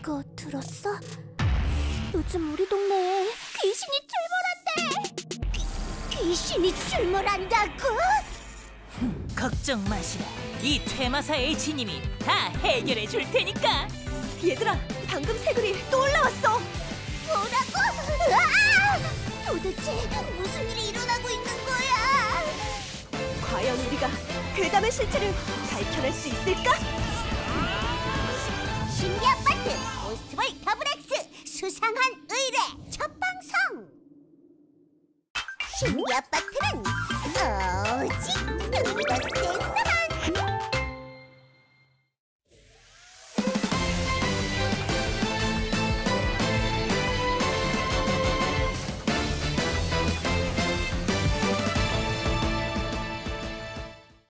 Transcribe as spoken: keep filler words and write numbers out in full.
그거 들었어? 요즘 우리 동네에 귀신이 출몰한대! 귀, 귀신이 출몰한다고? 걱정 마시라. 이 퇴마사 H님이 다 해결해 줄 테니까. 얘들아, 방금 새들이 또 올라왔어! 뭐라고? 으아! 도대체 무슨 일이 일어나고 있는 거야? 과연 우리가 괴담의 실체를 밝혀낼 수 있을까? 신비 아파트 고스트볼 더블 X 수상한 의뢰 첫 방송! 신비 아파트